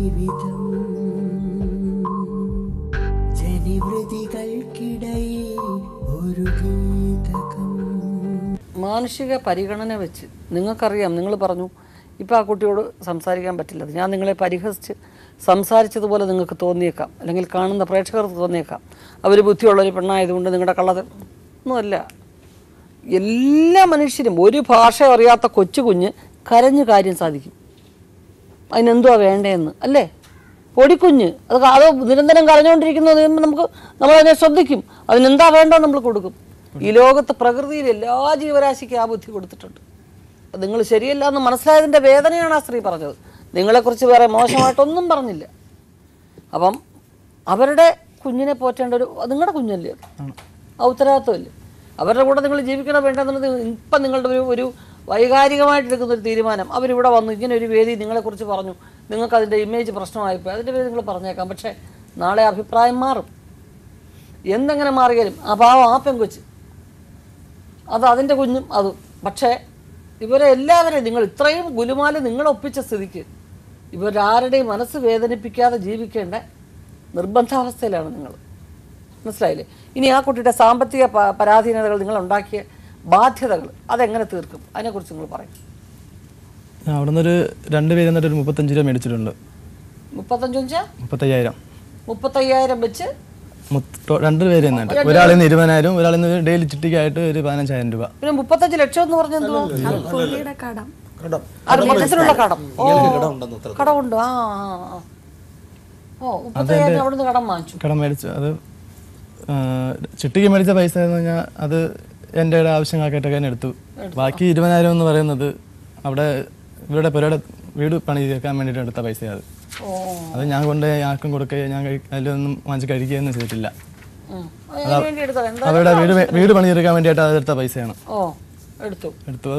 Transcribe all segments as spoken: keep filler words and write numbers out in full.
ജീവിതം ജനിവൃതികൾക്കിടയിൽ ഒരു ഗീതകം. മാനുഷിക പരിഗണന വെച്ച് നിങ്ങൾക്കറിയാം, നിങ്ങൾ പറഞ്ഞു ഇപ്പോൾ ആ കുട്ടിയോട് സംസാരിക്കാൻ പറ്റില്ല, ഞാൻ നിങ്ങളെ പരിഹസിച്ച് സംസാരിച്ചതുപോലെ നിങ്ങൾക്ക് തോന്നിയേക്കാം, അല്ലെങ്കിൽ കാണുന്ന പ്രേക്ഷകർക്ക് തോന്നിയേക്കാം അവർ ബുദ്ധിയുള്ളൊരു പെണ്ണായതുകൊണ്ട് നിങ്ങളുടെ കള്ളത് ഒന്നുമല്ല. എല്ലാ മനുഷ്യരും ഒരു ഭാഷ അറിയാത്ത കൊച്ചു കുഞ്ഞ് കരഞ്ഞ് കാര്യം സാധിക്കും. അതിനെന്തുവാ വേണ്ടതെന്ന് അല്ലേ? പൊടിക്കുഞ്ഞ് അത് അത് നിരന്തരം കരഞ്ഞുകൊണ്ടിരിക്കുന്നത് നമുക്ക് നമ്മളതിനെ ശ്രദ്ധിക്കും, അതിനെന്താ വേണ്ടത് നമ്മൾ കൊടുക്കും. ഈ ലോകത്ത് പ്രകൃതിയിൽ എല്ലാ ജീവരാശിക്കും ആ ബുദ്ധി കൊടുത്തിട്ടുണ്ട്. അത് നിങ്ങൾ ശരിയല്ല എന്ന് മനസ്സിലായതിൻ്റെ വേദനയാണ് ആ സ്ത്രീ പറഞ്ഞത്. നിങ്ങളെക്കുറിച്ച് വേറെ മോശമായിട്ടൊന്നും പറഞ്ഞില്ല. അപ്പം അവരുടെ കുഞ്ഞിനെ പോറ്റേണ്ട ഒരു നിങ്ങളുടെ കുഞ്ഞല്ലേ, അത് ആ ഉത്തരവാദിത്വമല്ലേ? അവരുടെ കൂടെ നിങ്ങൾ ജീവിക്കണം വേണ്ടെന്നുള്ളത് ഇപ്പം നിങ്ങളുടെ ഒരു ഒരു വൈകാരികമായിട്ടെടുക്കുന്നൊരു തീരുമാനം. അവരിവിടെ വന്നു ഇങ്ങനെ ഒരു വേദി നിങ്ങളെക്കുറിച്ച് പറഞ്ഞു, നിങ്ങൾക്ക് അതിൻ്റെ ഇമേജ് പ്രശ്നമായിപ്പോയി, അതിൻ്റെ പേര് നിങ്ങൾ പറഞ്ഞേക്കാം. പക്ഷേ നാളെ അഭിപ്രായം മാറും. എന്തെങ്ങനെ മാറിയാലും ആ പാവം ആ പെങ്കൊച്ച് അത് അതിൻ്റെ കുഞ്ഞും അതും. പക്ഷേ ഇവരെ എല്ലാവരെയും നിങ്ങൾ ഇത്രയും ഗുലുമാല നിങ്ങൾ ഒപ്പിച്ച സ്ഥിതിക്ക് ഇവരാരുടെയും മനസ്സ് വേദനിപ്പിക്കാതെ ജീവിക്കേണ്ട നിർബന്ധാവസ്ഥയിലാണ് നിങ്ങൾ. മനസ്സിലായില്ലേ? ഇനി ആ കുട്ടിയുടെ സാമ്പത്തിക പരാധീനതകൾ നിങ്ങൾ ഉണ്ടാക്കിയ ബാധ്യതകൾ അതെങ്ങനെ തീർക്കും? അതിനെക്കുറിച്ച് നിങ്ങൾ പറയും. അവിടെ നിന്നൊരു രണ്ട് പേര് എന്നിട്ട് ഒരു മുപ്പത്തഞ്ച് രൂപ മേടിച്ചിട്ടുണ്ട്. മുപ്പത്തഞ്ച് മുപ്പത്തയ്യായിരം മുപ്പത്തയ്യായിരം വെച്ച് രണ്ട് പേര് തന്നിട്ട് ഒരാളിൽ നിന്ന് ഇരുപതിനായിരം, ഒരാളിൽ നിന്ന് ഡെയിലി ചിട്ടിക്കായിട്ട് ഒരു പതിനഞ്ചായിരം രൂപ. പിന്നെ മുപ്പത്തഞ്ച് ലക്ഷം എന്ന് പറഞ്ഞാൽ കടമുണ്ട്. ആ ഓ മുപ്പത്തയ്യായിരം അവിടെ നിന്ന് കടം വാങ്ങിച്ചു. കടം മേടിച്ചു. അത് ചിട്ടിക്ക് മേടിച്ച പൈസ എന്ന് പറഞ്ഞാൽ അത് എൻ്റെ ആവശ്യങ്ങൾക്കായിട്ടൊക്കെ ഞാൻ എടുത്തു. ബാക്കി ഇരുപതിനായിരം എന്ന് പറയുന്നത് അവിടെ ഇവരുടെ പുരയുടെ വീട് പണി തീർക്കാൻ വേണ്ടിയിട്ട് എടുത്ത പൈസയാണ്. അത് ഞാൻ കൊണ്ട് ആർക്കും കൊടുക്കുകയോ ഞാൻ അതിലൊന്നും വാങ്ങിച്ച് കഴിക്കുകയൊന്നും ചെയ്തിട്ടില്ല. അവരുടെ വീട് വീട് പണി തീർക്കാൻ വേണ്ടിയിട്ട് അതെടുത്ത പൈസയാണ്. എടുത്തു.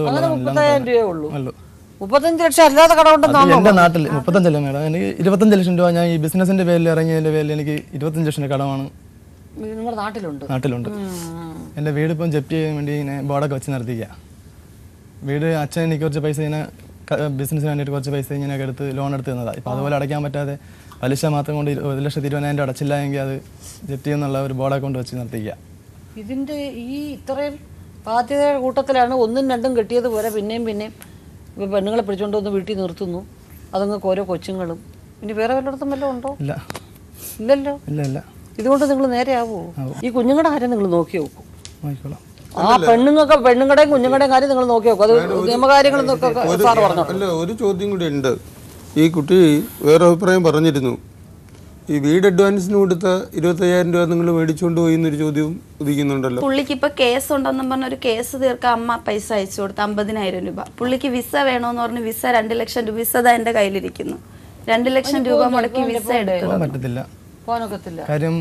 മുപ്പത്തഞ്ച് ലക്ഷം അല്ലാതെ കടമുണ്ടെന്നാണ് എൻ്റെ നാട്ടിൽ. മുപ്പത്തഞ്ചല്ല മേഡം, എനിക്ക് ഇരുപത്തഞ്ച് ലക്ഷം രൂപ ഞാൻ ഈ ബിസിനസിന്റെ പേരിൽ ഇറങ്ങിയതിന്റെ പേരിൽ എനിക്ക് ഇരുപത്തഞ്ച് ലക്ഷം കടമാണ് നാട്ടിലുണ്ട്. നാട്ടിലുണ്ട്. എൻ്റെ വീട് ഇപ്പം ജപ്തി ചെയ്യാൻ വേണ്ടി ഇങ്ങനെ ബോർഡൊക്കെ വെച്ച് നടത്തിക്കുക. വീട് അച്ഛൻ എനിക്ക് കുറച്ച് പൈസ ഇങ്ങനെ ബിസിനസ്സിന് വേണ്ടിയിട്ട് കുറച്ച് പൈസ ഇങ്ങനെയൊക്കെ എടുത്ത് ലോൺ എടുത്ത് തന്നതാണ്. ഇപ്പം അതുപോലെ അടയ്ക്കാൻ പറ്റാതെ പലിശ മാത്രം കൊണ്ട് ഒരു ലക്ഷത്തി ഇരുപതിനായിരം രൂപ അടച്ചില്ല എങ്കിൽ അത് ജപ്തി എന്നുള്ള ഒരു ബോർഡൊക്കെ കൊണ്ട് വെച്ച് നടത്തിക്കുക. ഇതിൻ്റെ ഈ ഇത്രയും ബാധ്യതയുടെ കൂട്ടത്തിലാണ് ഒന്നും രണ്ടും കെട്ടിയത് പോലെ പിന്നെയും പിന്നെയും ഇപ്പോൾ പെണ്ണുങ്ങളെ പിടിച്ചുകൊണ്ട് വന്ന് വീട്ടിൽ നിർത്തുന്നു. അതങ്ങൾക്ക് ഓരോ കൊച്ചുങ്ങളും. ഇനി വേറെ വല്ലയിടത്തും വല്ലതും ഉണ്ടോ? ഇല്ല ഇല്ലല്ലോ. ഇല്ല ഇല്ല. ഇതുകൊണ്ട് നിങ്ങൾ നേരെ ആവുമോ? ഈ കുഞ്ഞുങ്ങളുടെ കാര്യം നിങ്ങൾ നോക്കി നോക്കും. നോക്കിക്കോളാം. ആ പെണ്ണുങ്ങൾക്ക് പെണ്ണുങ്ങളുടെയും കുഞ്ഞുങ്ങളുടെയും കാര്യം നിങ്ങൾ നോക്കി നോക്കും. അത് നിയമകാര്യങ്ങൾ സാറ് പറഞ്ഞു. അല്ല, ഒരു ചോദ്യം കൂടി ഉണ്ട്. ഈ കുട്ടി വേറെ അഭിപ്രായം പറഞ്ഞിരുന്നു. ഈ വീട് അഡ്വാൻസിന് കൊടുത്ത ഇരുപത്തയ്യായിരം രൂപ നിങ്ങൾ മേടിച്ചുകൊണ്ട് പോയി എന്നൊരു ചോദ്യം ഉദിക്കുന്നുണ്ടല്ലോ. പുള്ളിക്ക് ഇപ്പൊ കേസ് ഉണ്ടെന്നും പറഞ്ഞൊരു കേസ് തീർക്കാൻ അമ്മ പൈസ അയച്ചു കൊടുത്ത അമ്പതിനായിരം രൂപ. പുള്ളിക്ക് വിസ വേണോന്ന് പറഞ്ഞ് വിസ രണ്ട് ലക്ഷം രൂപ വിസ എന്റെ കയ്യിലിരിക്കുന്നു. രണ്ട് ലക്ഷം രൂപ മുടക്കി വിസ എടുത്തു. പറ്റത്തില്ല, പോകാനൊക്കത്തില്ല. കാര്യം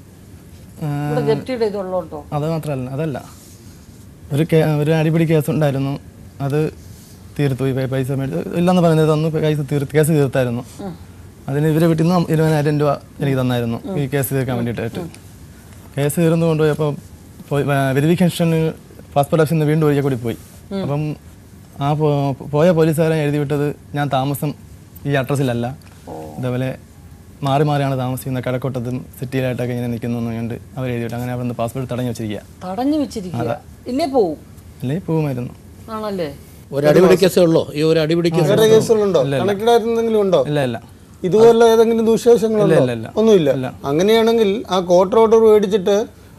അത് മാത്രമല്ല, അതല്ല ഒരു ഒരു അടിപിടി കേസ് ഉണ്ടായിരുന്നു. അത് തീർത്തു. പൈസ മേടിച്ചു ഇല്ലെന്ന് പറഞ്ഞത് തന്നു. പൈസ തീർത്ത് കേസ് തീർത്തായിരുന്നു. അതിന് ഇവരെ വീട്ടിൽ നിന്ന് ഇരുപതിനായിരം രൂപ എനിക്ക് തന്നായിരുന്നു ഈ കേസ് തീർക്കാൻ വേണ്ടിയിട്ടായിട്ട്. കേസ് തീർന്നു കൊണ്ടുപോയപ്പോൾ വെരിഫിക്കേഷന് പാസ്പോർട്ട് ഓഫീസിൽ നിന്ന് വീണ്ടും ഒരിക്കൽ കൂടി പോയി. അപ്പം ആ പോയ പോലീസുകാരൻ എഴുതി വിട്ടത് ഞാൻ താമസം ഈ അഡ്രസ്സിലല്ല, ഇതേപോലെ മാറി മാറിയാണ് താമസിക്കുന്നത്, കടക്കോട്ടത്തും സിറ്റിയിലായിട്ടൊക്കെ ഇങ്ങനെ നിൽക്കുന്നു കണ്ട് അവർ എഴുതി വിട്ടു. അങ്ങനെ അവിടെ നിന്ന് പാസ്പോർട്ട് തടഞ്ഞു വെച്ചിരിക്കുക. തടഞ്ഞു വെച്ചിരിക്കുക ഇല്ലേ? പോവും അല്ലേ? പോവുമായിരുന്നു. ആണല്ലേ? ഒരു അടിപിടി കേസേ ഉള്ളൂ. ഈ ഒരു അടിപിടി കേസുകളുണ്ടോ? കണക്റ്റഡ് ആയിരുന്നെങ്കിലും ഉണ്ടോ? ഇല്ല ഇല്ല. ഇതുപോലെ ഏതെങ്കിലും ദൂഷ്യവശങ്ങളുണ്ടോ? ഒന്നുമില്ല. അങ്ങനെയാണെങ്കിൽ ആ കോർട്ട് ഓർഡർ മേടിച്ചിട്ട്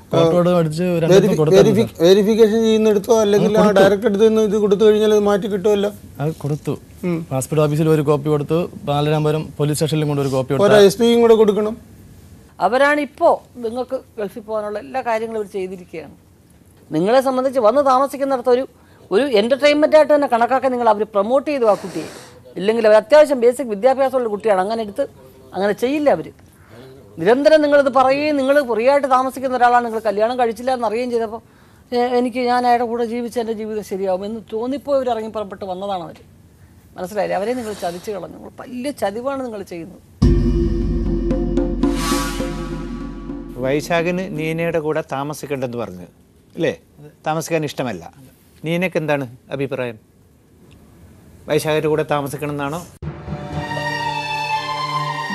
വെരിഫിക്കേഷൻ ചെയ്യുന്നെടുത്തോ അല്ലെങ്കിൽ ആ ഡയറക്റ്റ് എടുത്ത് ഇത് കൊടുത്തു കഴിഞ്ഞാൽ അത് മാറ്റി കിട്ടുമല്ലോ. അത് കൊടുത്തു. പാസ്പോർട്ട് ഓഫീസിൽ ഒരു കോപ്പി കൊടുത്തു, ബാലരാമപുരം പോലീസ് സ്റ്റേഷനിലും കൊണ്ട് ഒരു കോപ്പി കൊടുത്തു. എസ് പിയും കൂടെ കൊടുക്കണം. അവരാണ് ഇപ്പോൾ നിങ്ങൾക്ക് ഗൾഫിൽ പോകാനുള്ള എല്ലാ കാര്യങ്ങളും അവർ ചെയ്തിരിക്കുകയാണ്. നിങ്ങളെ സംബന്ധിച്ച് വന്ന് താമസിക്കുന്നിടത്ത് ഒരു ഒരു എൻ്റർടൈൻമെൻ്റ് ആയിട്ട് തന്നെ കണക്കാക്കാൻ നിങ്ങൾ അവർ പ്രൊമോട്ട് ചെയ്തു ആ കുട്ടിയെ. ഇല്ലെങ്കിൽ അവർ അത്യാവശ്യം ബേസിക് വിദ്യാഭ്യാസമുള്ള കുട്ടിയാണ്. അങ്ങനെ എടുത്ത് അങ്ങനെ ചെയ്യില്ല അവർ. നിരന്തരം നിങ്ങളിത് പറയുകയും നിങ്ങൾ ഫ്രീ ആയിട്ട് താമസിക്കുന്ന ഒരാളാണ്, നിങ്ങൾ കല്യാണം കഴിച്ചില്ല എന്ന് അറിയുകയും ചെയ്തപ്പോൾ എനിക്ക് ഞാൻ അയാളുടെ കൂടെ ജീവിച്ച് എൻ്റെ ജീവിതം ശരിയാവും എന്ന് തോന്നിപ്പോൾ ഇവർ ഇറങ്ങി പുറപ്പെട്ട് വന്നതാണ് അവർ. മനസ്സിലായില്ലേ? അവരെ നിങ്ങൾ ചതിച്ച് കളഞ്ഞു. നിങ്ങൾ വലിയ ചതിവാണ് നിങ്ങൾ ചെയ്യുന്നത്. വൈശാഖിന് നീനയുടെ കൂടെ താമസിക്കേണ്ടെന്ന് പറഞ്ഞു അല്ലേ? താമസിക്കാൻ ഇഷ്ടമല്ല. നീനക്ക് എന്താണ് അഭിപ്രായം? വൈശാഖിൻ്റെ കൂടെ താമസിക്കണം എന്നാണോ?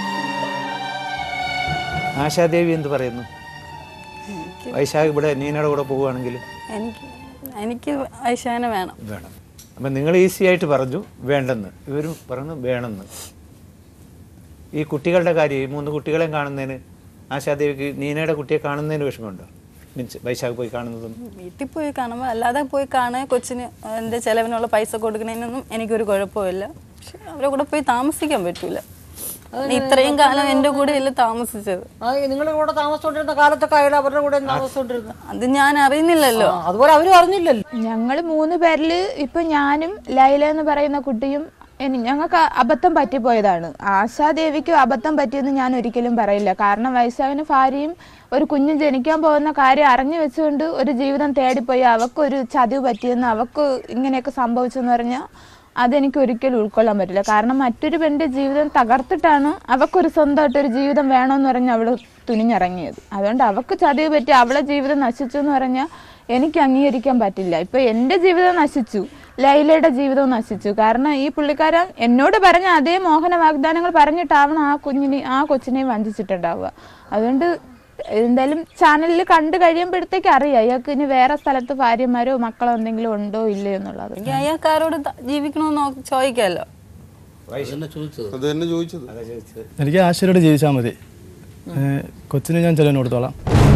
ആശാദേവി എന്ത് പറയുന്നു? വൈശാഖ് ഇവിടെ നീനയുടെ കൂടെ പോവുകയാണെങ്കിൽ എനിക്ക് എനിക്ക് വൈശാഖിനെ വേണം വേണം. അപ്പം നിങ്ങൾ ഈസി ആയിട്ട് പറഞ്ഞു വേണ്ടെന്ന്, ഇവരും പറഞ്ഞു വേണമെന്ന്. ഈ കുട്ടികളുടെ കാര്യം, ഈ മൂന്ന് കുട്ടികളെയും കാണുന്നതിന് ആശാദേവിക്ക് നീനയുടെ കുട്ടിയെ കാണുന്നതിന് വിഷമമുണ്ടോ? മീൻസ് വൈശാഖ് പോയി കാണുന്നതും വീട്ടിൽ പോയി കാണുമ്പോൾ അല്ലാതെ പോയി കാണുക, കൊച്ചിന് എൻ്റെ ചിലവിനുള്ള പൈസ കൊടുക്കുന്നതിനൊന്നും എനിക്കൊരു കുഴപ്പമില്ല. പക്ഷെ അവരെ കൂടെ പോയി താമസിക്കാൻ പറ്റൂല. ഇത്രയും കാലം എൻ്റെ കൂടെ അല്ല താമസിച്ചത്. നിങ്ങളുടെ കൂടെ താമസിച്ചോണ്ടിരുന്ന കാലത്തൊക്കെ അയാൾ അവരുടെ കൂടെ താമസിച്ചോണ്ടിരുന്നു. അത് ഞാൻ അറിയുന്നില്ലല്ലോ, അതുപോലെ അവരും അറിഞ്ഞില്ലല്ലോ. ഞങ്ങൾ മൂന്ന് പേരിൽ ഇപ്പൊ ഞാനും ലൈല എന്ന് പറയുന്ന കുട്ടിയും ഞങ്ങൾക്ക് അബദ്ധം പറ്റിപ്പോയതാണ്. ആശാദേവിക്ക് അബദ്ധം പറ്റിയെന്ന് ഞാൻ ഒരിക്കലും പറയില്ല. കാരണം വൈശാഖിന് ഭാര്യയും ഒരു കുഞ്ഞ് ജനിക്കാൻ പോകുന്ന കാര്യം അറിഞ്ഞു വെച്ചുകൊണ്ട് ഒരു ജീവിതം തേടിപ്പോയി അവക്കൊരു ചതിവ് പറ്റിയെന്ന്, അവക്ക് ഇങ്ങനെയൊക്കെ സംഭവിച്ചെന്ന് പറഞ്ഞാൽ അതെനിക്ക് ഒരിക്കലും ഉൾക്കൊള്ളാൻ പറ്റില്ല. കാരണം മറ്റൊരു പെണ്ണിന്റെ ജീവിതം തകർത്തിട്ടാണ് അവക്കൊരു സ്വന്തമായിട്ടൊരു ജീവിതം വേണമെന്ന് പറഞ്ഞ് അവൾ തുനിഞ്ഞിറങ്ങിയത്. അതുകൊണ്ട് അവക്ക് ചതിവ് പറ്റി അവളെ ജീവിതം നശിച്ചു എന്ന് പറഞ്ഞാൽ എനിക്ക് അംഗീകരിക്കാൻ പറ്റില്ല. ഇപ്പൊ എൻ്റെ ജീവിതം നശിച്ചു, ലൈലയുടെ ജീവിതവും നശിച്ചു. കാരണം ഈ പുള്ളിക്കാരൻ എന്നോട് പറഞ്ഞ അതേ മോഹന വാഗ്ദാനങ്ങൾ പറഞ്ഞിട്ടാവണം ആ കുഞ്ഞിനെ ആ കൊച്ചിനെയും വഞ്ചിച്ചിട്ടുണ്ടാവുക. അതുകൊണ്ട് എന്തായാലും ചാനലിൽ കണ്ടു കഴിയുമ്പോഴത്തേക്ക് അറിയാം അയാൾക്ക് ഇനി വേറെ സ്ഥലത്ത് ഭാര്യമാരോ മക്കളോ എന്തെങ്കിലും ഉണ്ടോ ഇല്ലയോ എന്നുള്ളത്. അയാൾക്കാരോട് ജീവിക്കണമെന്ന് ചോദിക്കാമല്ലോ. അത് തന്നെ ചോദിച്ചത്. എനിക്ക് ആശയോട് ജീവിച്ചാൽ മതി, കൊച്ചിന് ഞാൻ ചെലവിന് കൊടുത്തോളാം.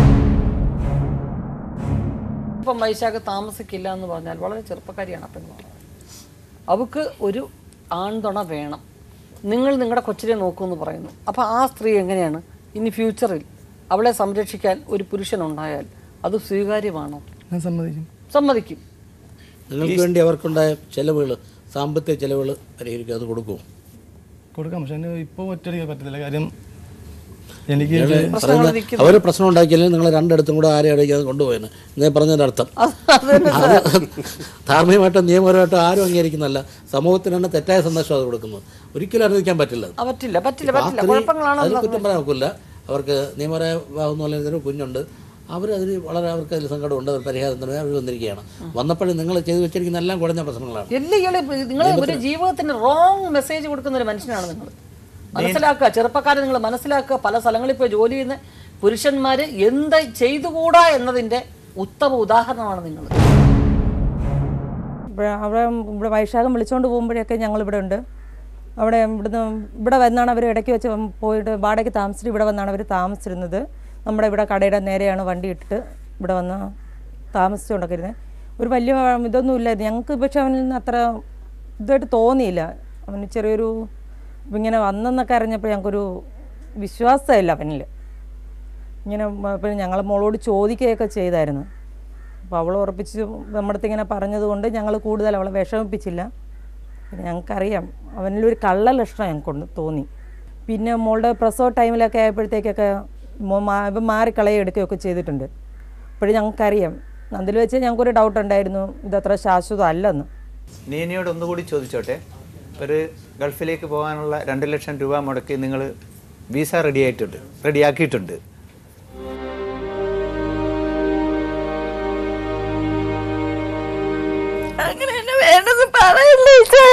ഇപ്പം വൈശാഖ് താമസിക്കില്ല എന്ന് പറഞ്ഞാൽ വളരെ ചെറുപ്പക്കാരിയാണ്. അപ്പം അവൾക്ക് ഒരു ആൺതുണ വേണം. നിങ്ങൾ നിങ്ങളുടെ കൊച്ചിനെ നോക്കുമെന്ന് പറയുന്നു. അപ്പം ആ സ്ത്രീ എങ്ങനെയാണ് ഇനി ഫ്യൂച്ചറിൽ അവളെ സംരക്ഷിക്കാൻ ഒരു പുരുഷനുണ്ടായാൽ അത് സ്വീകാര്യമാണോ? ഞാൻ സമ്മതിക്കും. സമ്മതിക്കും. നിങ്ങൾക്ക് വേണ്ടി അവർക്കുണ്ടായ ചിലവുകൾ, സാമ്പത്തിക ചിലവുകൾ പരിഹരിക്കുക, അത് കൊടുക്കുമോ? കൊടുക്കാം. പക്ഷെ ഇപ്പോൾ ഒറ്റയടിക്കാൻ പറ്റത്തില്ല. കാര്യം എനിക്ക് അവർ പ്രശ്നം ഉണ്ടാക്കിയാലും നിങ്ങൾ രണ്ടിടത്തും കൂടെ ആരെ അടിക്കാതെ കൊണ്ടുപോയെന്ന് ഞാൻ പറഞ്ഞതിൻ്റെ അർത്ഥം. ധാർമ്മികമായിട്ടോ നിയമപരമായിട്ടോ ആരും അംഗീകരിക്കുന്നതല്ല, സമൂഹത്തിന് തന്നെ തെറ്റായ സന്ദേശം അത് കൊടുക്കുന്നത്. ഒരിക്കലും അനുവദിക്കാൻ പറ്റില്ല. പറ്റില്ല പറ്റില്ല പറ്റില്ല അതിൽ കുറ്റം പറയാൻ നോക്കില്ല. അവർക്ക് നിയമപരമായ വിവാഹം എന്ന് പറയുന്നൊരു കുഞ്ഞുണ്ട്, അവരതിൽ വളരെ അവർക്ക് അതിൽ സങ്കടമുണ്ട്. അവർ പരിഹാരത്തിന് അവർ വന്നിരിക്കുകയാണ്. വന്നപ്പോഴും നിങ്ങൾ ചെയ്തു വെച്ചിരിക്കുന്ന എല്ലാം കുറഞ്ഞ പ്രശ്നങ്ങളാണ്. നിങ്ങൾ ഒരു ജീവിതത്തിന് റോങ് മെസ്സേജ് കൊടുക്കുന്ന ഒരു മനുഷ്യനാണ് നിങ്ങൾ. മനസ്സിലാക്കുക, ചെറുപ്പക്കാരെ നിങ്ങൾ മനസ്സിലാക്കുക. പല സ്ഥലങ്ങളിൽ പോയി ജോലി ചെയ്യുന്ന പുരുഷന്മാര് എന്ത് ചെയ്തുകൂടാ എന്നതിന്റെ ഉത്തമ ഉദാഹരണമാണ് നിങ്ങൾ. അവിടെ ഇവിടെ വൈശാഖം വിളിച്ചുകൊണ്ട് പോകുമ്പോഴൊക്കെ ഞങ്ങൾ ഇവിടെ ഉണ്ട്. അവിടെ ഇവിടുന്ന് ഇവിടെ വന്നാണ് അവർ ഇടയ്ക്ക് വെച്ച് പോയിട്ട് വാടകയ്ക്ക് താമസിച്ചിട്ട് ഇവിടെ വന്നാണ് അവർ താമസിച്ചിരുന്നത്. നമ്മുടെ ഇവിടെ കടയുടെ നേരെയാണ് വണ്ടി ഇട്ടിട്ട് ഇവിടെ വന്ന് താമസിച്ചുകൊണ്ടൊക്കെ ഇരുന്നത്. ഒരു വലിയ ഇതൊന്നും ഇല്ലായിരുന്നു ഞങ്ങൾക്ക്. പക്ഷെ അവനിൽ നിന്ന് അത്ര ഇതായിട്ട് തോന്നിയില്ല. അവന് ചെറിയൊരു ഇങ്ങനെ വന്നെന്നൊക്കെ അറിഞ്ഞപ്പോൾ ഞങ്ങൾക്കൊരു വിശ്വാസമില്ല അവനിൽ. ഇങ്ങനെ പിന്നെ ഞങ്ങൾ മോളോട് ചോദിക്കുകയൊക്കെ ചെയ്തായിരുന്നു. അപ്പോൾ അവൾ ഉറപ്പിച്ച് നമ്മുടെ അടുത്ത് ഇങ്ങനെ പറഞ്ഞതുകൊണ്ട് ഞങ്ങൾ കൂടുതൽ അവളെ വിഷമിപ്പിച്ചില്ല. പിന്നെ ഞങ്ങൾക്കറിയാം അവനിലൊരു കള്ള ലക്ഷണം ഞങ്ങൾക്കൊണ്ട് തോന്നി. പിന്നെ മോളുടെ പ്രസവ ടൈമിലൊക്കെ ആയപ്പോഴത്തേക്കൊക്കെ ഇപ്പം മാറിക്കളയെ എടുക്കുകയൊക്കെ ചെയ്തിട്ടുണ്ട്. അപ്പോഴും ഞങ്ങൾക്കറിയാം. അതിൽ വെച്ച് ഞങ്ങൾക്കൊരു ഡൗട്ട് ഉണ്ടായിരുന്നു ഇതത്ര ശാശ്വതം അല്ലെന്ന്. നീനയോട് ഒന്നുകൂടി ചോദിച്ചോട്ടെ, ഒരു ഗൾഫിലേക്ക് പോകാനുള്ള രണ്ട് ലക്ഷം രൂപ മുടക്കി നിങ്ങൾ വിസ റെഡി ആയിട്ടുണ്ട് റെഡിയാക്കിയിട്ടുണ്ട്. അങ്ങനെ എന്നെ വേണ്ടത് പറയില്ല.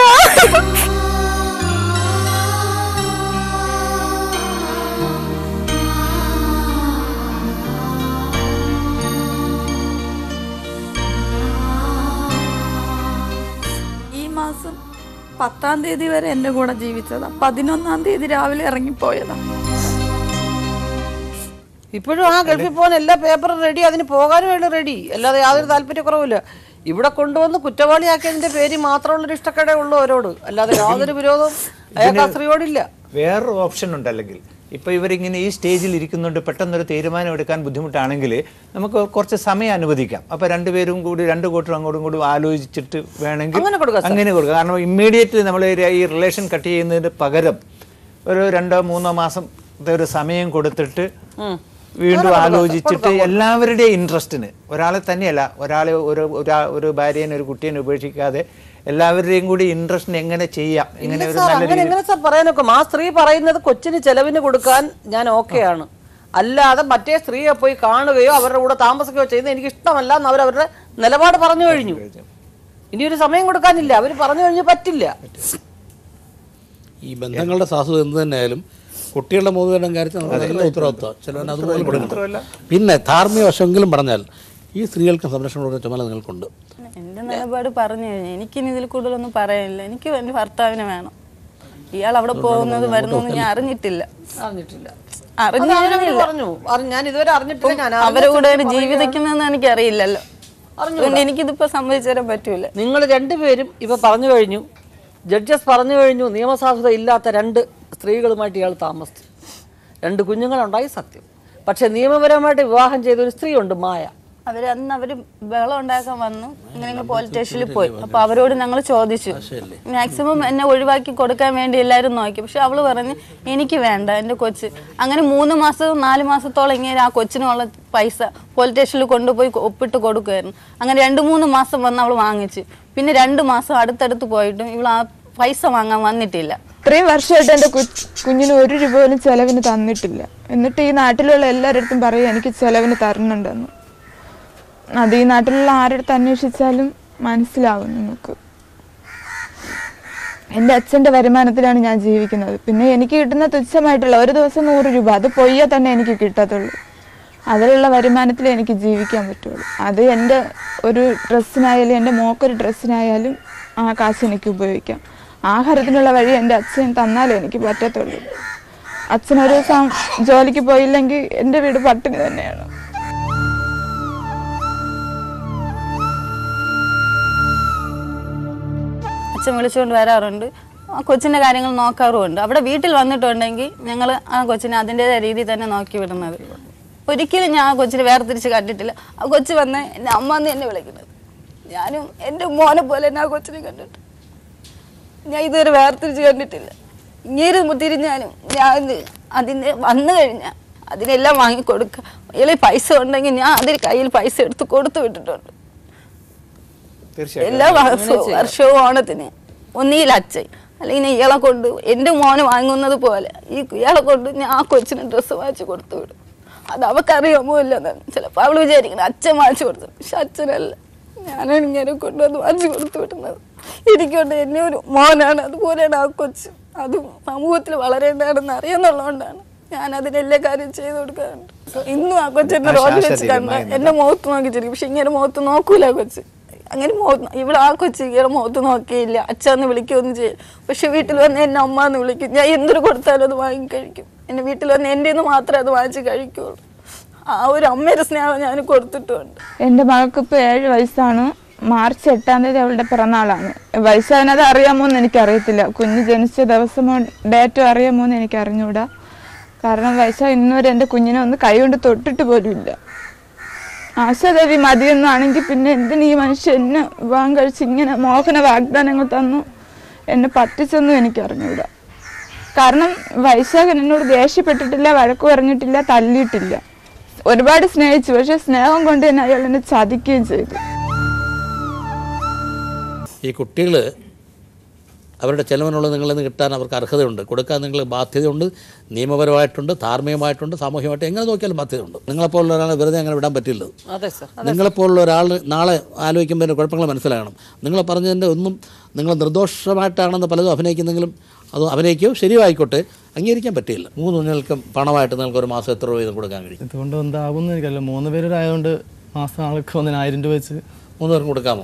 ഈ മാസം പത്താം തീയതി വരെ എൻ്റെ കൂടെ ജീവിച്ചതാ. പതിനൊന്നാം തീയതി രാവിലെ ഇറങ്ങിപ്പോയതാ. ഇപ്പോഴും ആ ഗൾഫിൽ പോകാൻ എല്ലാ പേപ്പറും റെഡി, അതിന് പോകാനും വേണ്ടി റെഡി, അല്ലാതെ യാതൊരു താല്പര്യക്കുറവില്ല. ഇവിടെ കൊണ്ടുവന്ന് കുറ്റവാളിയാക്കിയതിന്റെ പേര് മാത്രമുള്ളൊരു ഇഷ്ടക്കടേ ഉള്ളൂ അവരോട്, അല്ലാതെ യാതൊരു വിരോധവും അയാൾക്ക് ആ സ്ത്രീയോടില്ല. വേറൊരു ഓപ്ഷൻ ഉണ്ട്. അല്ലെങ്കിൽ ഇപ്പോൾ ഇവരിങ്ങനെ ഈ സ്റ്റേജിൽ ഇരിക്കുന്നുണ്ട്, പെട്ടെന്നൊരു തീരുമാനം എടുക്കാൻ ബുദ്ധിമുട്ടാണെങ്കിൽ നമുക്ക് കുറച്ച് സമയം അനുവദിക്കാം. അപ്പോൾ രണ്ടുപേരും കൂടി രണ്ട് കൂട്ടരും അങ്ങോട്ടും കൂടി ആലോചിച്ചിട്ട് വേണമെങ്കിൽ അങ്ങനെ കൊടുക്കാം. കാരണം ഇമ്മീഡിയറ്റ്ലി നമ്മൾ ഈ റിലേഷൻ കട്ട് ചെയ്യുന്നതിന് പകരം ഒരു രണ്ടോ മൂന്നോ മാസത്തെ ഒരു സമയം കൊടുത്തിട്ട് വീണ്ടും ആലോചിച്ചിട്ട് എല്ലാവരുടെയും ഇൻട്രസ്റ്റിന്, ഒരാളെ തന്നെയല്ല, ഒരാളെ ഒരു ഒരു ഭാര്യനെ ഒരു കുട്ടീനെ ഉപേക്ഷിക്കാതെ എല്ലാവരുടെയും കൂടി ഇൻട്രസ്റ്റിന് എങ്ങനെ ചെയ്യാം, എങ്ങനെ ഒരു നല്ല പറയാനൊക്കെ. ആ സ്ത്രീ പറയുന്നത് കൊച്ചിന് ചെലവിന് കൊടുക്കാൻ ഞാൻ ഓക്കെയാണ്, അല്ലാതെ മറ്റേ സ്ത്രീയെ പോയി കാണുകയോ അവരുടെ കൂടെ താമസിക്കുകയോ ചെയ്യുന്നത് എനിക്ക് ഇഷ്ടമല്ല എന്ന് അവർ അവരുടെ നിലപാട് പറഞ്ഞു കഴിഞ്ഞു. ഇനിയൊരു സമയം കൊടുക്കാനില്ല, അവർ പറഞ്ഞു കഴിഞ്ഞു പറ്റില്ല. ഈ ബന്ധങ്ങളുടെ സാധുത എന്ത് തന്നെയായാലും കുട്ടികളുടെ മോചനം കാര്യത്തിൽ നല്ല ഉത്തരവാദിത്വം ചിലവൻ അതുപോലെ കൊടുക്കണം. പിന്നെ ധാർമ്മിക വശമെങ്കിലും പറഞ്ഞാൽ ഈ സ്ത്രീകൾക്ക് സംരക്ഷണം കൊടുക്കുന്ന ചുമതല നിങ്ങൾക്കുണ്ട്. എൻ്റെ നിലപാട് പറഞ്ഞു കഴിഞ്ഞാൽ എനിക്കിനി ഇതിൽ കൂടുതലൊന്നും പറയാനില്ല. എനിക്ക് എൻ്റെ ഭർത്താവിനെ വേണം. ഇയാൾ അവിടെ പോകുന്നത് വരുന്നതെന്ന് ഞാൻ അറിഞ്ഞിട്ടില്ല അറിഞ്ഞിട്ടില്ല അറിഞ്ഞില്ല പറഞ്ഞു ഞാൻ ഇതുവരെ അറിഞ്ഞിട്ടില്ല. ഞാൻ അവരുടെ കൂടെ ജീവിക്കുന്നതെന്ന് എനിക്ക് അറിയില്ലല്ലോ. അതുകൊണ്ട് എനിക്കിതിപ്പോ സമ്മതിച്ചു തരാൻ പറ്റൂല. നിങ്ങൾ രണ്ടുപേരും ഇപ്പൊ പറഞ്ഞു കഴിഞ്ഞു, ജഡ്ജസ് പറഞ്ഞു കഴിഞ്ഞു, നിയമസാധുത ഇല്ലാത്ത രണ്ട് സ്ത്രീകളുമായിട്ട് ഇയാൾ താമസിച്ചു, രണ്ട് കുഞ്ഞുങ്ങളുണ്ടായി സത്യം. പക്ഷെ നിയമപരമായിട്ട് വിവാഹം ചെയ്ത ഒരു സ്ത്രീ ഉണ്ട്, മായ. അവര് അന്ന് അവര് ബഹളം ഉണ്ടാക്കാൻ വന്നു. ഇങ്ങനെ പോലീസ് സ്റ്റേഷനിൽ പോയി. അപ്പൊ അവരോട് ഞങ്ങൾ ചോദിച്ചു, മാക്സിമം എന്നെ ഒഴിവാക്കി കൊടുക്കാൻ വേണ്ടി എല്ലാവരും നോക്കി. പക്ഷെ അവള് പറഞ്ഞ് എനിക്ക് വേണ്ട, എൻ്റെ കൊച്ച്. അങ്ങനെ മൂന്ന് മാസം നാല് മാസത്തോളം ഇങ്ങനെ ആ കൊച്ചിനുള്ള പൈസ പോലീസ് സ്റ്റേഷനിൽ കൊണ്ടുപോയി ഒപ്പിട്ട് കൊടുക്കുമായിരുന്നു. അങ്ങനെ രണ്ട് മൂന്ന് മാസം വന്ന് അവൾ വാങ്ങിച്ചു. പിന്നെ രണ്ട് മാസം അടുത്തടുത്ത് പോയിട്ടും ഇവൾ ആ പൈസ വാങ്ങാൻ വന്നിട്ടില്ല. ഇത്രയും വർഷമായിട്ട് എൻ്റെ കുഞ്ഞിന് ഒരു രൂപ പോലും ചെലവിന് തന്നിട്ടില്ല. എന്നിട്ട് ഈ നാട്ടിലുള്ള എല്ലാവരുടെ പറയും എനിക്ക് ചെലവിന് തരുന്നുണ്ടെന്ന്. അത് ഈ നാട്ടിലുള്ള ആരുടെ അന്വേഷിച്ചാലും മനസ്സിലാവും നിങ്ങൾക്ക്. എൻ്റെ അച്ഛൻ്റെ വരുമാനത്തിലാണ് ഞാൻ ജീവിക്കുന്നത്. പിന്നെ എനിക്ക് കിട്ടുന്ന തുച്ഛമായിട്ടുള്ള ഒരു ദിവസം നൂറ് രൂപ, അത് പൊയ്യ തന്നെ എനിക്ക് കിട്ടത്തുള്ളൂ. അതിലുള്ള വരുമാനത്തിൽ എനിക്ക് ജീവിക്കാൻ പറ്റുള്ളൂ. അത് എൻ്റെ ഒരു ഡ്രസ്സിനായാലും എൻ്റെ മോക്കൊരു ഡ്രസ്സിനായാലും ആ കാശ് എനിക്ക് ഉപയോഗിക്കാം. ആഹാരത്തിനുള്ള വഴി എൻ്റെ അച്ഛൻ തന്നാലേ എനിക്ക് പറ്റത്തുള്ളൂ. അച്ഛനൊരു ദിവസം ജോലിക്ക് പോയില്ലെങ്കിൽ എൻ്റെ വീട് പട്ടിണി തന്നെയാണ്. അച്ഛൻ വിളിച്ചുകൊണ്ട് വരാറുണ്ട്, ആ കൊച്ചിൻ്റെ കാര്യങ്ങൾ നോക്കാറുമുണ്ട്. അവിടെ വീട്ടിൽ വന്നിട്ടുണ്ടെങ്കിൽ ഞങ്ങൾ ആ കൊച്ചിനെ അതിൻ്റെതായ രീതിയിൽ തന്നെ നോക്കി വിടുന്നത്. ഒരിക്കലും ഞാൻ ആ കൊച്ചിനെ വേർതിരിച്ച് കണ്ടിട്ടില്ല. ആ കൊച്ച് വന്ന് എൻ്റെ അമ്മ എന്ന് എന്നെ വിളിക്കുന്നത്. ഞാനും എൻ്റെ മോനെ പോലെ തന്നെ ആ കൊച്ചിനെ കണ്ടിട്ട് ഞാൻ ഇതുവരെ വേർതിരിച്ച് കണ്ടിട്ടില്ല. ഇങ്ങനെ തിരിഞ്ഞാലും ഞാൻ അതിന് വന്നു കഴിഞ്ഞാൽ അതിനെല്ലാം വാങ്ങിക്കൊടുക്കുക. അതിൽ പൈസ ഉണ്ടെങ്കിൽ ഞാൻ അതിൽ കയ്യിൽ പൈസ എടുത്ത് കൊടുത്തു വിട്ടിട്ടുണ്ട്. എല്ലാ വർഷവും ഓണത്തിന് ഒന്നിയിൽ അച്ഛൻ അല്ലെങ്കിൽ ഇയാളെ കൊണ്ട് എൻ്റെ മോന് വാങ്ങുന്നത് പോലെ ഈ ഇയാളെ കൊണ്ട് ഞാൻ ആ കൊച്ചിന് ഡ്രസ്സ് വാങ്ങിച്ചു കൊടുത്തു വിടും. അത് അവൾക്കറിയാമോ ഇല്ലെന്നാണ് ചിലപ്പോൾ അവൾ വിചാരിക്കുന്നത് അച്ഛൻ വാങ്ങിച്ചു കൊടുത്തു. പക്ഷെ അച്ഛനല്ല, ഞാനാണ് ഇങ്ങനെ കൊണ്ടുവന്ന് വാങ്ങിച്ചു കൊടുത്തു വിടുന്നത്. എനിക്കൊണ്ട് എന്നെ ഒരു മോനാണ്, അതുപോലെയാണ് ആ കൊച്ച്. അത് സമൂഹത്തിൽ വളരേണ്ടതാണെന്ന് അറിയുന്നുള്ളതുകൊണ്ടാണ് ഞാൻ അതിനെല്ലാ കാര്യം ചെയ്തു കൊടുക്കാറുണ്ട്. ഇന്നും ആ കൊച്ചെന്നെ റോഡിൽ വെച്ച് കണ്ട എന്നെ മുഖത്ത് നോക്കിച്ചിരിക്കും. പക്ഷെ ഇങ്ങനെ മുഖത്ത് നോക്കൂല ആ കൊച്ച്. അങ്ങനെ മുഖത്ത് ഇവിടെ ആ കൊച്ച് ഇങ്ങനെ മുഖത്ത് നോക്കിയില്ല, അച്ഛന്ന് വിളിക്കുകയൊന്നും ചെയ്യും. പക്ഷെ വീട്ടിൽ വന്ന് എന്നെ അമ്മ എന്ന് വിളിക്കും. ഞാൻ എന്തൊരു കൊടുത്താലും അത് വാങ്ങി കഴിക്കും. എന്നെ വീട്ടിൽ വന്ന് എൻ്റെ നിന്ന് മാത്രമേ അത് വാങ്ങിച്ച് കഴിക്കുള്ളൂ. ആ ഒരു അമ്മയുടെ സ്നേഹം ഞാൻ കൊടുത്തിട്ടുണ്ട്. എൻ്റെ മകൾക്ക് ഇപ്പോൾ ഏഴ് വയസ്സാണ്. മാർച്ച് എട്ടാം തീയതി അവളുടെ പിറന്നാളാണ്. വയസ്സാനത് അറിയാമോ എന്ന് എനിക്കറിയത്തില്ല. കുഞ്ഞ് ജനിച്ച ദിവസമോ ഡേറ്റോ അറിയാമോ എന്ന് എനിക്ക് അറിഞ്ഞുകൂടാ. കാരണം വയസ്സാ ഇന്നുവരെ എൻ്റെ കുഞ്ഞിനെ ഒന്ന് കൈകൊണ്ട് തൊട്ടിട്ട് പോലും ഇല്ല. ആശാദേവി മതിയെന്നാണെങ്കിൽ പിന്നെ എന്തിനു ഈ മനുഷ്യൻ എന്നെ വിവാഹം കഴിച്ച് ഇങ്ങനെ മോഹന വാഗ്ദാനങ്ങൾ തന്നു എന്നെ പറ്റിച്ചെന്നും എനിക്കറിഞ്ഞൂടാ. കാരണം വൈശാഖൻ എന്നോട് ദേഷ്യപ്പെട്ടിട്ടില്ല, വഴക്ക് പറഞ്ഞിട്ടില്ല, തല്ലിയിട്ടില്ല. ഒരുപാട് സ്നേഹിച്ചു. പക്ഷെ സ്നേഹം കൊണ്ട് തന്നെ അയാൾ എന്നെ ചതിക്കുകയും ചെയ്തു. ഈ കുട്ടികൾ അവരുടെ ചെലവിനുള്ളത് നിങ്ങളിൽ നിന്ന് കിട്ടാൻ അവർക്ക് അർഹതയുണ്ട്, കൊടുക്കാൻ നിങ്ങൾ ബാധ്യതയുണ്ട്. നിയമപരമായിട്ടുണ്ട്, ധാർമ്മികമായിട്ടുണ്ട്, സാമൂഹികമായിട്ട് എങ്ങനെ നോക്കിയാലും ബാധ്യതയുണ്ട്. നിങ്ങളെപ്പോലുള്ള ഒരാളെ വെറുതെ അങ്ങനെ വിടാൻ പറ്റില്ല. നിങ്ങളെപ്പോലുള്ള ഒരാൾ നാളെ ആലോചിക്കുമ്പോൾ കുഴപ്പങ്ങൾ മനസ്സിലാകണം. നിങ്ങൾ പറഞ്ഞതിൻ്റെ ഒന്നും നിങ്ങൾ നിർദോഷമായിട്ടാണെന്ന് പലതും അഭിനയിക്കുന്നെങ്കിലും അത് അഭിനയിക്കുകയോ ശരിയായിക്കോട്ടെ അംഗീകരിക്കാൻ പറ്റില്ല. മൂന്ന് കുഞ്ഞുങ്ങൾക്കും പണമായിട്ട് നിങ്ങൾക്ക് ഒരു മാസം എത്ര രൂപ വീതം കൊടുക്കാൻ കഴിയും? ഇതുകൊണ്ട് എന്താകുമെന്ന് എനിക്കല്ല. മൂന്ന് പേരായതുകൊണ്ട് മാസം ആൾക്ക് ഒന്നിനായിരം രൂപ വെച്ച് മൂന്ന് പേർക്കും കൊടുക്കാമോ?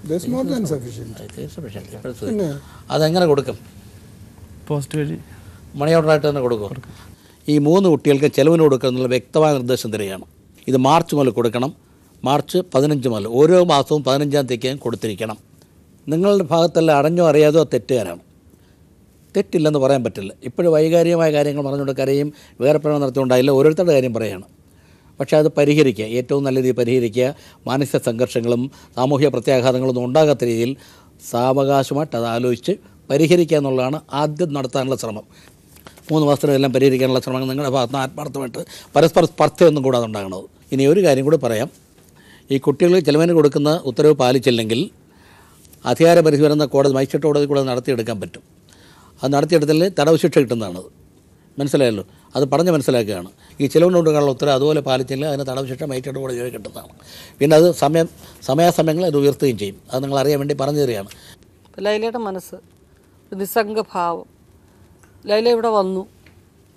അതെങ്ങനെ കൊടുക്കും? പോസ്റ്റ് വഴി മണി ഓർഡറായിട്ട് തന്നെ കൊടുക്കും. ഈ മൂന്ന് കുട്ടികൾക്ക് ചെലവിന് കൊടുക്കുക എന്നുള്ള വ്യക്തമായ നിർദ്ദേശം തരികയാണ്. ഇത് മാർച്ച് മുതൽ കൊടുക്കണം. മാർച്ച് പതിനഞ്ച് മുതൽ ഓരോ മാസവും പതിനഞ്ചാം തീയതിക്കും കൊടുത്തിരിക്കണം. നിങ്ങളുടെ ഭാഗത്തെല്ലാം അറിഞ്ഞോ അറിയാതോ തെറ്റുകാരാണ്. തെറ്റില്ലെന്ന് പറയാൻ പറ്റില്ല. ഇപ്പോഴും വൈകാരികമായ കാര്യങ്ങൾ പറഞ്ഞുകൊണ്ട് കരയും വേറെ പ്രകടനം നടത്തിക്കൊണ്ടായില്ല. ഓരോരുത്തരുടെ കാര്യം പറയുകയാണ്. പക്ഷേ അത് പരിഹരിക്കുക, ഏറ്റവും നല്ല രീതിയിൽ പരിഹരിക്കുക. മാനസിക സംഘർഷങ്ങളും സാമൂഹിക പ്രത്യാഘാതങ്ങളൊന്നും ഉണ്ടാകാത്ത രീതിയിൽ സാവകാശമായിട്ട് അത് ആലോചിച്ച് പരിഹരിക്കുക എന്നുള്ളതാണ് ആദ്യം നടത്താനുള്ള ശ്രമം. മൂന്ന് മാസത്തിനെല്ലാം പരിഹരിക്കാനുള്ള ശ്രമങ്ങൾ നിങ്ങളുടെ ഭാഗത്ത് നിന്ന് ആത്മാർത്ഥമായിട്ട് പരസ്പര സ്പർദ്ധയൊന്നും കൂടാതെ ഉണ്ടാകണത്. ഇനി ഒരു കാര്യം കൂടി പറയാം. ഈ കുട്ടികൾ ചെലവിന് കൊടുക്കുന്ന ഉത്തരവ് പാലിച്ചില്ലെങ്കിൽ അധികാരപരിധി വരുന്ന കോടതി മജിസ്ട്രേറ്റ് കോടതി കൂടെ നടത്തിയെടുക്കാൻ പറ്റും. അത് നടത്തിയെടുത്തതിൽ തടവ് ശിക്ഷ കിട്ടുന്നതാണത്. മനസ്സിലായല്ലോ? അത് പറഞ്ഞ് മനസ്സിലാക്കുകയാണ്. ഈ ചിലവിന് കൊടുക്കാനുള്ള ഉത്തരവ് അതുപോലെ പാലിച്ചില്ല അതിന് തടവ് ശിക്ഷ മജിസ്ട്രേറ്റ് കോടതി കിട്ടുന്നതാണ്. പിന്നെ അത് സമയം സമയാസമയങ്ങളിൽ അത് ഉയർത്തുകയും ചെയ്യും. അത് നിങ്ങൾ അറിയാൻ വേണ്ടി പറഞ്ഞു തരികയാണ്. ലൈലയുടെ മനസ്സ് നിസ്സംഗഭാവം. ലൈല ഇവിടെ വന്നു,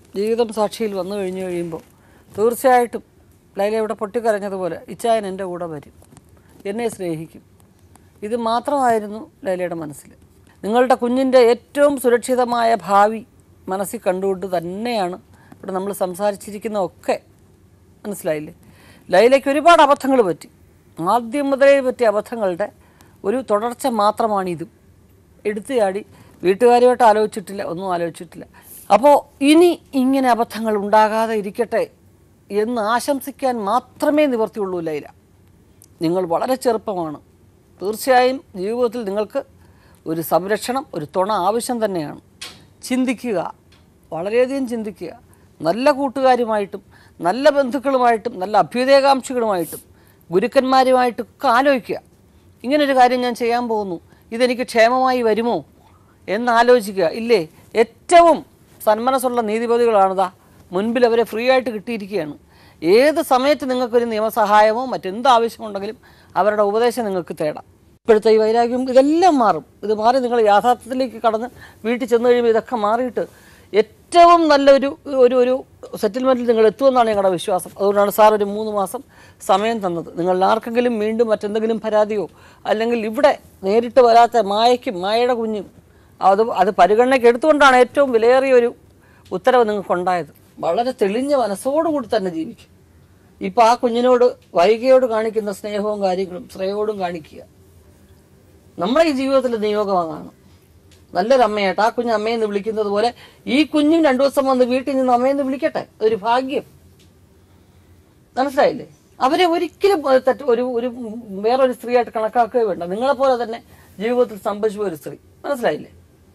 ജീവിതം സാക്ഷിയിൽ വന്നു കഴിഞ്ഞു കഴിയുമ്പോൾ തീർച്ചയായിട്ടും ലൈല ഇവിടെ പൊട്ടിക്കരഞ്ഞതുപോലെ ഇച്ചായൻ എൻ്റെ കൂടെ വരും, എന്നെ സ്നേഹിക്കും. ഇത് മാത്രമായിരുന്നു ലൈലയുടെ മനസ്സിൽ. നിങ്ങളുടെ കുഞ്ഞിൻ്റെ ഏറ്റവും സുരക്ഷിതമായ ഭാവി മനസ്സിൽ കണ്ടുകൊണ്ട് തന്നെയാണ് ഇവിടെ നമ്മൾ സംസാരിച്ചിരിക്കുന്നതൊക്കെ. മനസ്സിലായില്ലേ? ലൈലയ്ക്ക് ഒരുപാട് അബദ്ധങ്ങൾ പറ്റി. ആദ്യം മുതലേ പറ്റിയ അബദ്ധങ്ങളുടെ ഒരു തുടർച്ച മാത്രമാണിതും. എടുത്തുചാടി വീട്ടുകാരുമായിട്ട് ആലോചിച്ചിട്ടില്ല, ഒന്നും ആലോചിച്ചിട്ടില്ല. അപ്പോൾ ഇനി ഇങ്ങനെ അബദ്ധങ്ങൾ ഉണ്ടാകാതെ ഇരിക്കട്ടെ എന്ന് ആശംസിക്കാൻ മാത്രമേ നിവർത്തിയുള്ളൂ ലൈല. നിങ്ങൾ വളരെ ചെറുപ്പമാണ്. തീർച്ചയായും ജീവിതത്തിൽ നിങ്ങൾക്ക് ഒരു സംരക്ഷണം, ഒരു തുണ ആവശ്യം തന്നെയാണ്. ചിന്തിക്കുക, വളരെയധികം ചിന്തിക്കുക. നല്ല കൂട്ടുകാരുമായിട്ടും നല്ല ബന്ധുക്കളുമായിട്ടും നല്ല അഭ്യുദയകാംക്ഷികളുമായിട്ടും ഗുരുക്കന്മാരുമായിട്ടൊക്കെ ആലോചിക്കുക. ഇങ്ങനൊരു കാര്യം ഞാൻ ചെയ്യാൻ പോകുന്നു, ഇതെനിക്ക് ക്ഷേമമായി വരുമോ എന്നാലോചിക്കുക. ഇല്ലേ, ഏറ്റവും സന്മനസ്സുള്ള നീതിപതികളാണിതാ മുൻപിൽ, അവരെ ഫ്രീ ആയിട്ട് കിട്ടിയിരിക്കുകയാണ്. ഏത് സമയത്ത് നിങ്ങൾക്കൊരു നിയമസഹായമോ മറ്റെന്ത് ആവശ്യമുണ്ടെങ്കിലും അവരുടെ ഉപദേശം നിങ്ങൾക്ക് തേടാം. ഇപ്പോഴത്തെ ഈ വൈരാഗ്യം ഇതെല്ലാം മാറും. ഇത് മാറി നിങ്ങൾ യാഥാർത്ഥ്യത്തിലേക്ക് കടന്ന് വീട്ടിൽ ചെന്ന് കഴിയുമ്പോൾ ഇതൊക്കെ മാറിയിട്ട് ഏറ്റവും നല്ലൊരു ഒരു ഒരു സെറ്റിൽമെൻറ്റിൽ നിങ്ങൾ എത്തുമെന്നാണ് ഞങ്ങളുടെ വിശ്വാസം. അതുകൊണ്ടാണ് സാർ ഒരു മൂന്ന് മാസം സമയം തന്നത്. നിങ്ങൾ ആർക്കെങ്കിലും വീണ്ടും മറ്റെന്തെങ്കിലും പരാതിയോ അല്ലെങ്കിൽ ഇവിടെ നേരിട്ട് വരാത്ത മായയ്ക്കും മായയുടെ കുഞ്ഞും അത് അത് പരിഗണനയ്ക്ക് എടുത്തുകൊണ്ടാണ് ഏറ്റവും വിലയേറിയ ഒരു ഉത്തരവ് നിങ്ങൾക്കുണ്ടായത്. വളരെ തെളിഞ്ഞ മനസ്സോടുകൂടി തന്നെ ജീവിക്കും. ഇപ്പം ആ കുഞ്ഞിനോട് വൈകിയോട് കാണിക്കുന്ന സ്നേഹവും കാര്യങ്ങളും ശ്രേയോടും കാണിക്കുക. നമ്മുടെ ഈ ജീവിതത്തിൽ നിയോഗമാണ്. നല്ലൊരു അമ്മയായിട്ട് ആ കുഞ്ഞ് അമ്മയെന്ന് വിളിക്കുന്നത് പോലെ ഈ കുഞ്ഞും രണ്ടു ദിവസം വന്ന് വീട്ടിൽ നിന്ന് അമ്മയെന്ന് വിളിക്കട്ടെ. ഒരു ഭാഗ്യം. മനസ്സിലായില്ലേ? അവരെ ഒരിക്കലും തെറ്റ് ഒരു ഒരു വേറൊരു സ്ത്രീയായിട്ട് കണക്കാക്കുകയോ വേണ്ട. നിങ്ങളെപ്പോലെ തന്നെ ജീവിതത്തിൽ സംഭവിച്ചു ഒരു സ്ത്രീ. മനസ്സിലായില്ലേ?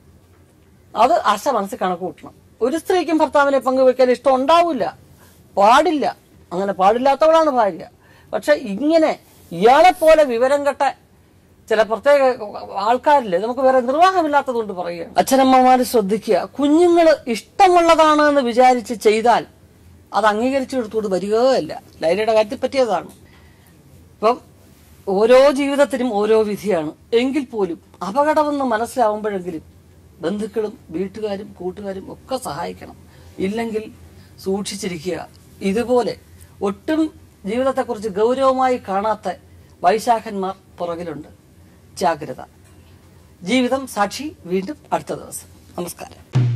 അത് ആശ മനസ്സിൽ കണക്ക് കൂട്ടണം. ഒരു സ്ത്രീക്കും ഭർത്താവിനെ പങ്കുവെക്കാൻ ഇഷ്ടം ഉണ്ടാവില്ല, പാടില്ല. അങ്ങനെ പാടില്ലാത്തവളാണ് ഭാര്യ. പക്ഷെ ഇങ്ങനെ ഇയാളെപ്പോലെ വിവരം കെട്ട ചില പ്രത്യേക ആൾക്കാരില്ലേ, നമുക്ക് വേറെ നിർവാഹമില്ലാത്തതുകൊണ്ട് പറയുകയാണ്. അച്ഛനമ്മമാര് ശ്രദ്ധിക്കുക. കുഞ്ഞുങ്ങൾ ഇഷ്ടമുള്ളതാണ് എന്ന് വിചാരിച്ച് ചെയ്താൽ അത് അംഗീകരിച്ചു കൊടുത്തുകൊണ്ട് വരികയല്ല. ലൈലയുടെ കാര്യത്തിൽ പറ്റിയതാണ്. ഇപ്പം ഓരോ ജീവിതത്തിനും ഓരോ വിധിയാണ്. എങ്കിൽ പോലും അപകടമെന്ന് മനസ്സിലാവുമ്പോഴെങ്കിലും ബന്ധുക്കളും വീട്ടുകാരും കൂട്ടുകാരും ഒക്കെ സഹായിക്കണം. ഇല്ലെങ്കിൽ സൂക്ഷിച്ചിരിക്കുക. ഇതുപോലെ ഒട്ടും ജീവിതത്തെക്കുറിച്ച് ഗൗരവമായി കാണാത്ത വൈശാഖന്മാർ പുറകിലുണ്ട്. ജാഗ്രത. ജീവിതം സാക്ഷി വീണ്ടും അടുത്ത ദിവസം. നമസ്കാരം.